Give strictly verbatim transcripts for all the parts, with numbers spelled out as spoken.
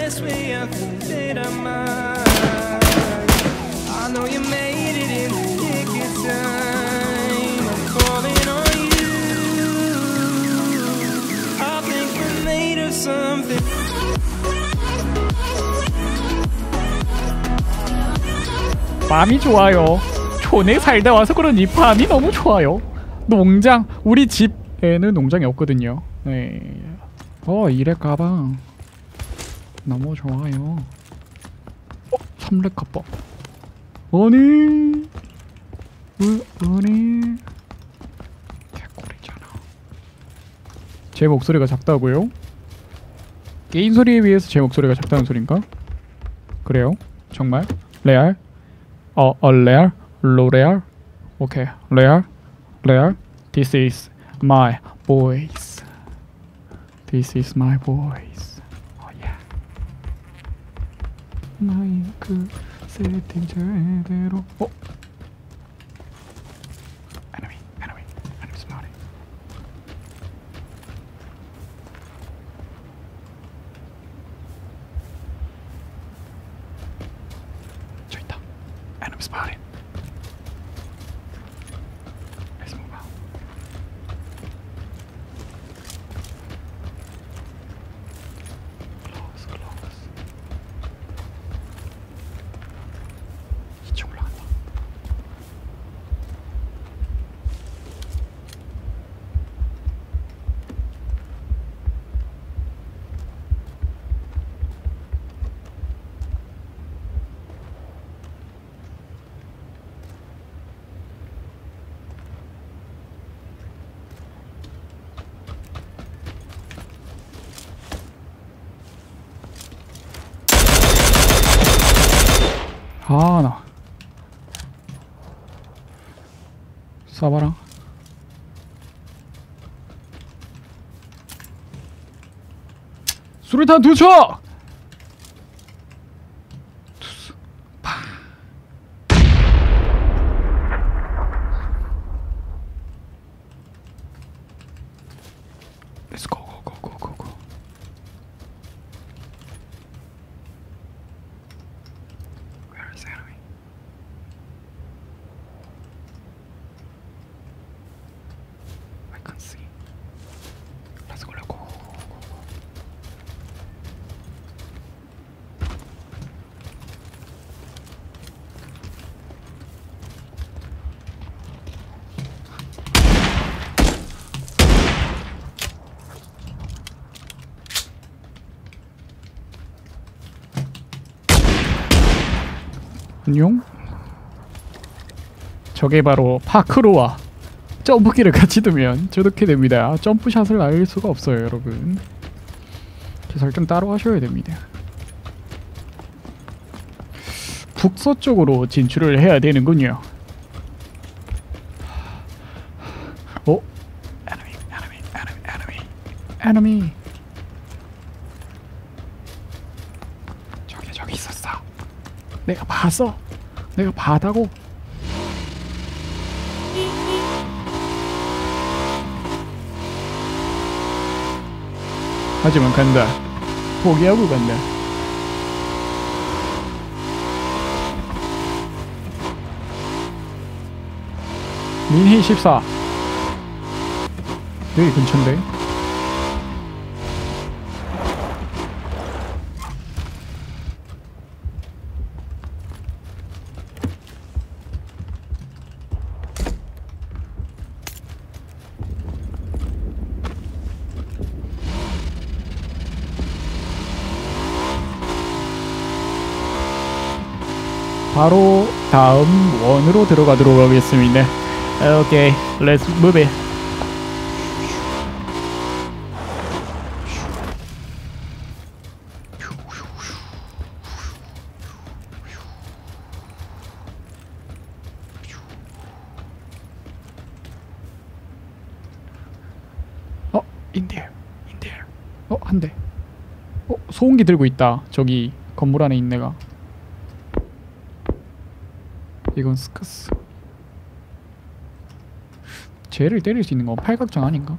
best way I can say that mine. I know you made it in the nick of time. I'm calling on you. I think we're made of something. 밤이 좋아요. 촌에 살다 와서 그런지 밤이 너무 좋아요. 농장, 우리 집에는 농장이 없거든요. 네. 어, 이래 가방 너무 좋아요. 어, 삼렙 갑바. 아니, 아니, 개꿀이잖아. 제 목소리가 작다고요? 게임 소리에 비해서 제 목소리가 작다는 소린가? 그래요? 정말? 레알? 어, 어, 레알? 로레알? 오케이, 레알? 레알? This is my voice. This is my voice. Oh yeah. 마이크 세팅 제대로. 어? Enemy, enemy, enemy spotted. 저 있다. Enemy spotted. Let's move out. Close, close. 이쪽 올라간다. 아, 나 쏴봐라. 수류탄 두 쳐! 투수 파. Let's go, go, go, go, go, go. Where is the enemy? I can't see. Let's go, let's go, go, go, go, go. 안녕? 저게 바로 파크로와 점프키를 같이 두면 저렇게 됩니다. 점프샷을 알 수가 없어요, 여러분. 그 설정 따로 하셔야 됩니다. 북서쪽으로 진출을 해야 되는군요. 어? Enemy, enemy, enemy, enemy, enemy. 저기 저기 있었어. 내가 봤어. 내가 봤다고. 하지만 간다. 포기하고 간다. 민희 십사. 여기 근처인데. 바로 다음 원으로 들어가도록 하겠습니다. 오케이, let's move it. 어, 인디엘, 인디엘. 어, 한 대. 어, 소음기 들고 있다. 저기 건물 안에 있는 애가. 이건 스크스. 쟤를 때릴 수 있는 건 팔각정 아닌가?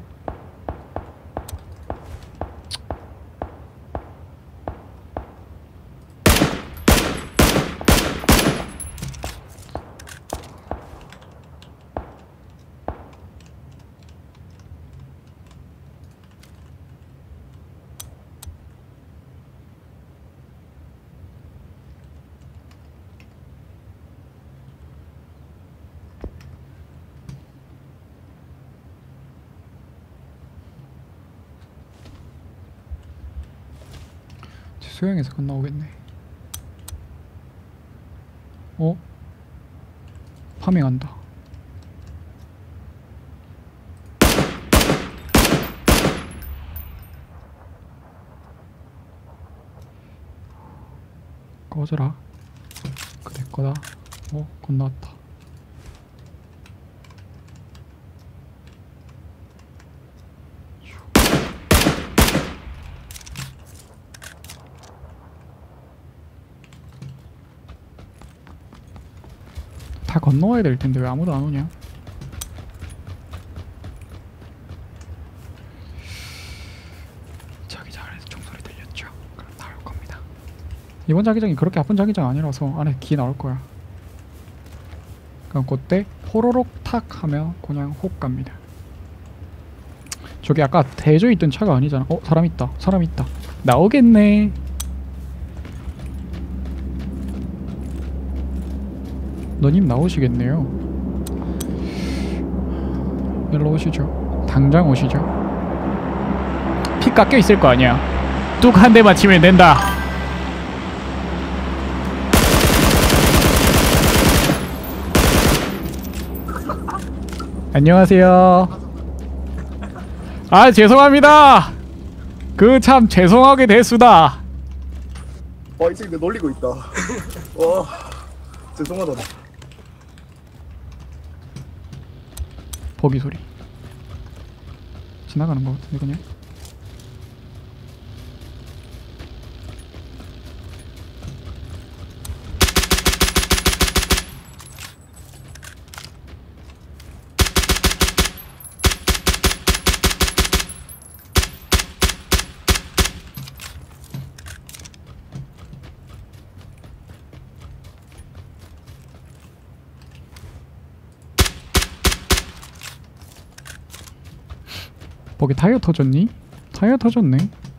수영에서 건너오겠네. 어? 파밍한다. 꺼져라. 그래 거다. 어? 건너왔다. 다 건너와야 될 텐데 왜 아무도 안 오냐? 자기장에서 총소리 들렸죠? 그럼 나올 겁니다. 이번 자기장이 그렇게 아픈 자기장 아니라서 안에 기 나올 거야. 그럼 그때 호로록 탁 하면 그냥 혹 갑니다. 저기 아까 대저 있던 차가 아니잖아. 어? 사람 있다. 사람 있다. 나오겠네. 너님 나오시겠네요. 일로 오시죠. 당장 오시죠. 피 깎여 있을 거 아니야. 뚝 한 대 맞히면 된다. 안녕하세요. 아 죄송합니다. 그 참 죄송하게 됐수다. 와, 이 새끼 내 놀리고 있다. 와, 죄송하다. 버기 소리 지나가는 거 같은데 그냥. 버기 타이어 터졌니? 타이어 터졌네.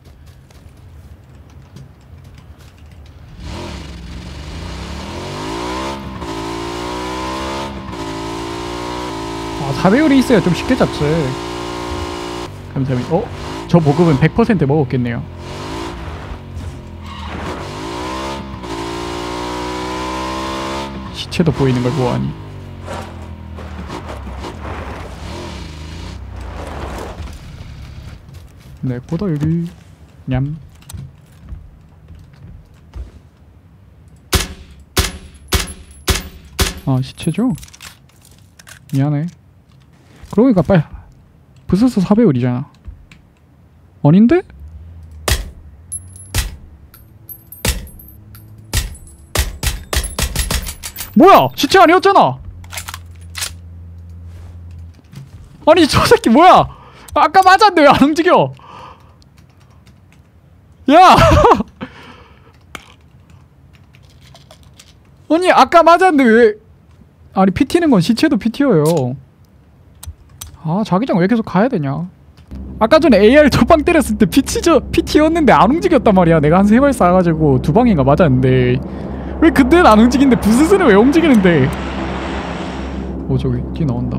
아, 사 배율이 있어야 좀 쉽게 잡지. 감사합니다. 어? 저 보급은 백 퍼센트 먹었겠네요. 시체도 보이는 걸 보아하니. 내 거다 여기. 냠. 아 시체죠? 미안해. 그러고 보니까 빨리 부스스 사 배율이잖아. 아닌데? 뭐야! 시체 아니었잖아! 아니 저 새끼 뭐야! 아까 맞았는데 왜 안 움직여! 야! 아니 아까 맞았는데 왜... 아니 피 튀는 건 시체도 피 튀어요. 아 자기장 왜 계속 가야 되냐. 아까 전에 에이알 두 방 때렸을 때 피 튀져 피 튀었는데 안 움직였단 말이야. 내가 한 세 발 쏴가지고 두 방인가 맞았는데 왜 그때는 안 움직이는데 부스스는 왜 움직이는데. 오 저기 뒤 나온다.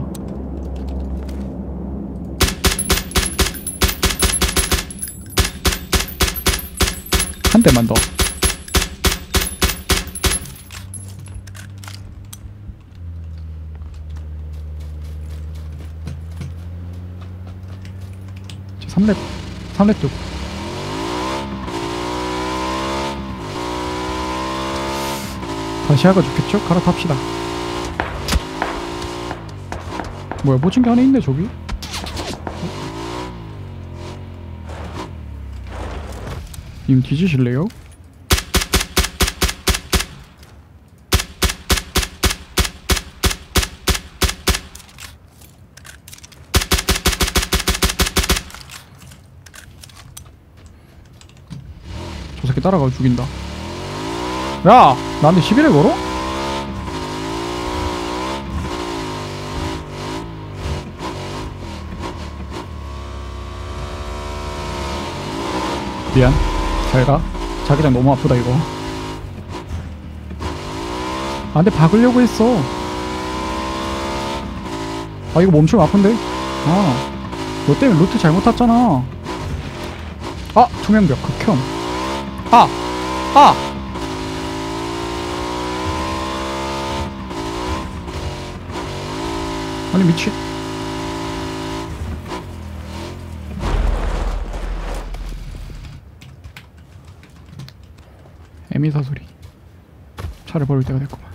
한 대만 더. 삼 렙 삼 렙 쪽. 다시 하가 좋겠죠? 갈아탑시다. 뭐야 보증기 안에 있네 저기? 님 뒤지실래요? 저 새끼 따라가 죽인다. 야! 나한테 시비를 걸어? 미안. 잘가. 자기장 너무 아프다 이거. 아 근데 박으려고 했어. 아 이거 멈추면 아픈데? 아 너 때문에 루트 잘못 탔잖아. 아 투명벽 극혐. 아 아! 아니 미친. 에미사 소리. 차를 버릴 때가 됐구만.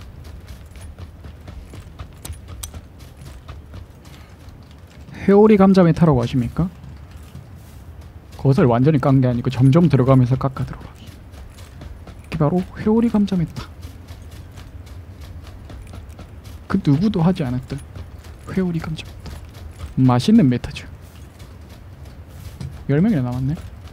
회오리 감자 메타라고 아십니까? 그것을 완전히 깐 게 아니고 점점 들어가면서 깎아 들어가기. 이게 바로 회오리 감자 메타. 그 누구도 하지 않았던 회오리 감자 메타. 맛있는 메타죠. 열 명이나 남았네.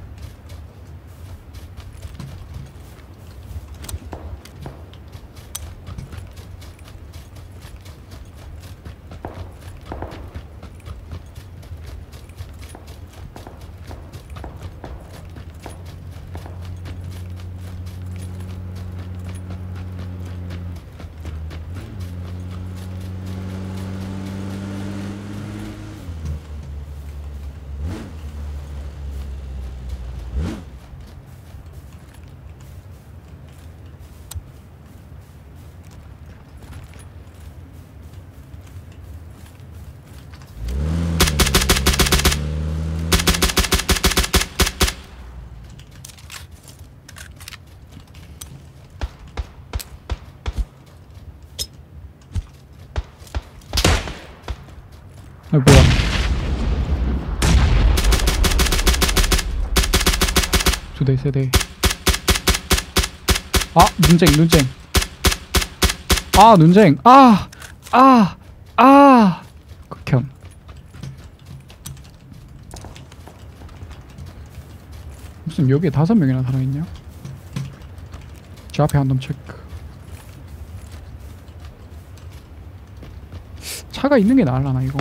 아 뭐야? 두 대, 세 대. 아 눈쟁, 눈쟁. 아 눈쟁. 아, 아, 아. 극혐. 무슨 여기에 다섯 명이나 살아있냐? 저 앞에 한 놈 체크. 차가 있는 게 나을라나 이거?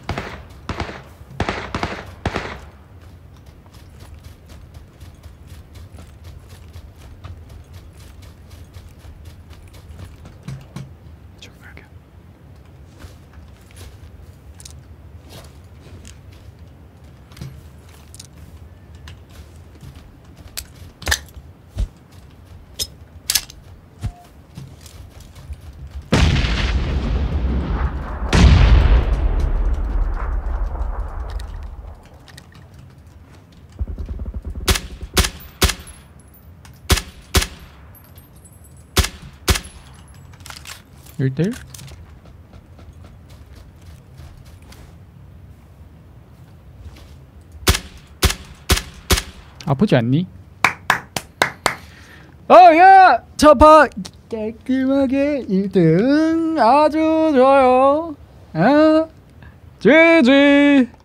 저기 가게. 일 대 일? 아프지 않니? 어야! 저파 깔끔하게 일 등 아주 좋아요. 아, 지지.